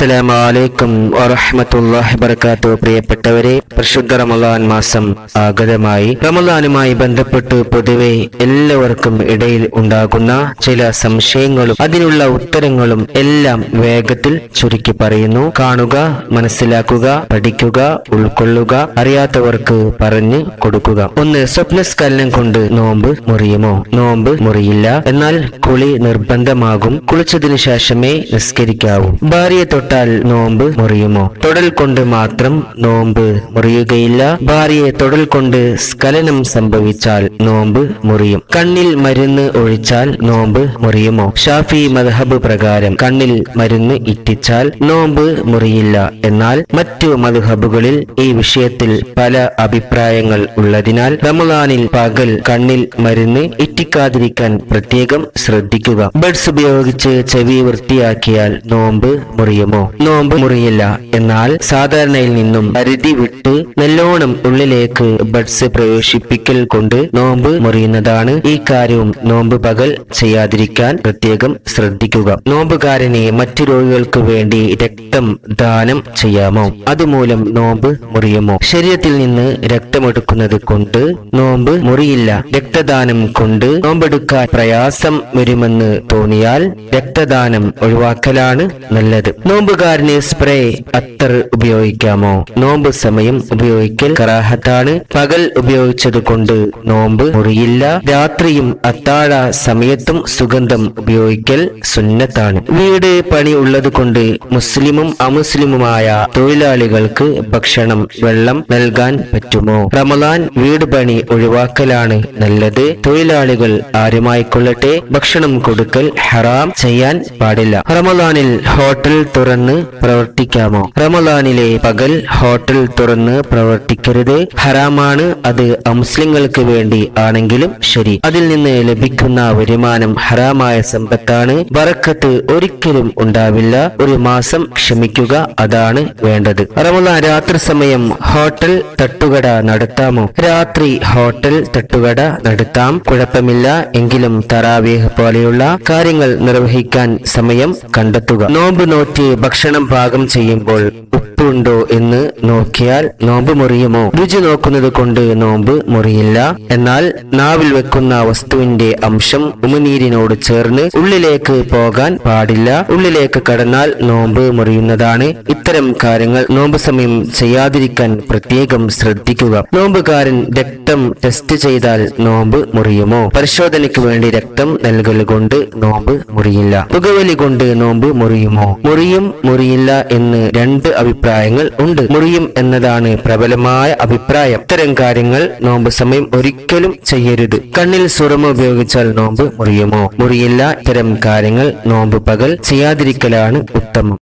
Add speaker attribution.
Speaker 1: അസ്സലാമു അലൈക്കും വറഹ്മത്തുള്ളാഹി വബറകാതുഹു. പ്രിയപ്പെട്ടവരെ, പരിശുദ്ധ റമളാൻ മാസം ആഗതമായി. റമളാനുമായി ബന്ധപ്പെട്ട് പൊതുവെ എല്ലാവർക്കും ഇടയിൽ ഉണ്ടാകുന്ന ചില സംശയങ്ങളും അതിനുള്ള ഉത്തരങ്ങളും എല്ലാം വേഗത്തിൽ ചുരുക്കി പറയുന്നു. കാണുക, മനസ്സിലാക്കുക, പഠിക്കുക, ഉൾക്കൊള്ളുക, അറിയാത്തവർക്ക് പറഞ്ഞു കൊടുക്കുക. ഒന്ന്, സ്വപ്നസ്ഖലനം കൊണ്ട് നോമ്പ് മുറിയുമോ? നോമ്പ് മുറിയില്ല, എന്നാൽ കുളി നിർബന്ധമാകും. കുളിച്ചതിനു ശേഷമേ നിസ്കരിക്കാവൂ. ഭാര്യയെ തൊട്ടാൽ നോമ്പ് മുറിയുമോ? തൊടൽ കൊണ്ട് മാത്രം നോമ്പ് മുറിയുകയില്ല. ഭാര്യയെ തൊടൽ കൊണ്ട് സ്ഖലനം സംഭവിച്ചാൽ നോമ്പ് മുറിയും. കണ്ണിൽ മരുന്ന് ഒഴിച്ചാൽ നോമ്പ് മുറിയുമോ? ഷാഫി മദ്ഹബ് പ്രകാരം കണ്ണിൽ മരുന്ന് ഇറ്റിച്ചാൽ നോമ്പ് മുറിയില്ല. എന്നാൽ മറ്റു മദ്ഹബുകളിൽ ഈ വിഷയത്തിൽ പല അഭിപ്രായങ്ങൾ ഉള്ളതിനാൽ റമളാനിൽ പകൽ കണ്ണിൽ മരുന്ന് ഇറ്റിക്കാതിരിക്കാൻ പ്രത്യേകം ശ്രദ്ധിക്കുക. ബഡ്സ് ഉപയോഗിച്ച് ചെവി വൃത്തിയാക്കിയാൽ നോമ്പ് മുറിയുമോ? നോമ്പ് മുറിയില്ല, എന്നാൽ സാധാരണയിൽ നിന്നും പരിധി വിട്ട് നല്ലോണം ഉള്ളിലേക്ക് ബഡ്സ് പ്രവേശിപ്പിക്കൽ കൊണ്ട് നോമ്പ് മുറിയുന്നതാണ്. ഈ കാര്യവും നോമ്പ് പകൽ ചെയ്യാതിരിക്കാൻ പ്രത്യേകം ശ്രദ്ധിക്കുക. നോമ്പുകാരനെ മറ്റു രോഗികൾക്ക് വേണ്ടി രക്തം ദാനം ചെയ്യാമോ? അതുമൂലം നോമ്പ് മുറിയുമോ? ശരീരത്തിൽ നിന്ന് രക്തമെടുക്കുന്നത് കൊണ്ട് നോമ്പ് മുറിയില്ല. രക്തദാനം കൊണ്ട് നോമ്പെടുക്കാൻ പ്രയാസം വരുമെന്ന് തോന്നിയാൽ രക്തദാനം ഒഴിവാക്കലാണ് നല്ലത്. നോമ്പുകാരന് സ്പ്രേ അത്തർ ഉപയോഗിക്കാമോ? നോമ്പ് സമയം ഉപയോഗിക്കൽ കറാഹത്താണ്. പകൽ ഉപയോഗിച്ചത് കൊണ്ട് നോമ്പ് മുറിയില്ല. രാത്രിയും അത്താഴ സമയത്തും സുഗന്ധം ഉപയോഗിക്കൽ സുന്നത്താണ്. വീട് പണി ഉള്ളത് കൊണ്ട് മുസ്ലിമും അമുസ്ലിമുമായ തൊഴിലാളികൾക്ക് ഭക്ഷണം, വെള്ളം നൽകാൻ പറ്റുമോ? റമളാൻ വീട് പണി ഒഴിവാക്കലാണ് നല്ലത്. തൊഴിലാളികൾ ആരുമായിക്കൊള്ളട്ടെ, ഭക്ഷണം കൊടുക്കൽ ഹറാം, ചെയ്യാൻ പാടില്ല. റമളാനിൽ ഹോട്ടൽ തുറന്ന് പ്രവർത്തിക്കാമോ? റമളാനിലെ പകൽ ഹോട്ടൽ തുറന്ന് പ്രവർത്തിക്കരുത്, ഹറാമാണ്. അത് അമുസ്ലിങ്ങൾക്ക് വേണ്ടി ആണെങ്കിലും ശരി. അതിൽ നിന്ന് ലഭിക്കുന്ന വരുമാനം ഹറാമായ സമ്പത്താണ്. ബറക്കത്ത് ഒരിക്കലും ഉണ്ടാവില്ല. ഒരു മാസം ക്ഷമിക്കുക, അതാണ് വേണ്ടത്. റമളാൻ രാത്രി സമയം ഹോട്ടൽ തട്ടുകട നടത്താമോ? രാത്രി ഹോട്ടൽ തട്ടുകട നടത്താം, കുഴപ്പമില്ല. എങ്കിലും തറാവീഹ് പോലെയുള്ള കാര്യങ്ങൾ നിർവഹിക്കാൻ സമയം കണ്ടെത്തുക. നോമ്പ് നോറ്റ് ഭക്ഷണം പാകം ചെയ്യുമ്പോൾ ഉപ്പുണ്ടോ എന്ന് നോക്കിയാൽ നോമ്പ് മുറിയുമോ? രുചി നോക്കുന്നത് കൊണ്ട് നോമ്പ് മുറിയില്ല, എന്നാൽ നാവിൽ വെക്കുന്ന വസ്തുവിന്റെ അംശം ഉമിനീരിനോട് ചേർന്ന് ഉള്ളിലേക്ക് പോകാൻ പാടില്ല. ഉള്ളിലേക്ക് കടന്നാൽ നോമ്പ് മുറിയുന്നതാണ്. ഇത്തരം കാര്യങ്ങൾ നോമ്പ് സമയം ചെയ്യാതിരിക്കാൻ പ്രത്യേകം ശ്രദ്ധിക്കുക. നോമ്പുകാരൻ രക്തം ടെസ്റ്റ് ചെയ്താൽ നോമ്പ് മുറിയുമോ? പരിശോധനയ്ക്ക് വേണ്ടി രക്തം നൽകൽ കൊണ്ട് നോമ്പ് മുറിയില്ല. പുകവലി കൊണ്ട് നോമ്പ് മുറിയുമോ? മുറിയും മുറിയില്ല എന്ന് രണ്ട് അഭിപ്രായങ്ങൾ ഉണ്ട്. മുറിയും എന്നതാണ് പ്രബലമായ അഭിപ്രായം. ഇത്തരം കാര്യങ്ങൾ നോമ്പ് സമയം ഒരിക്കലും ചെയ്യരുത്. കണ്ണിൽ സുറമ ഉപയോഗിച്ചാൽ നോമ്പ് മുറിയുമോ? മുറിയില്ല. ഇത്തരം കാര്യങ്ങൾ നോമ്പ് പകൽ ചെയ്യാതിരിക്കലാണ് ഉത്തമം.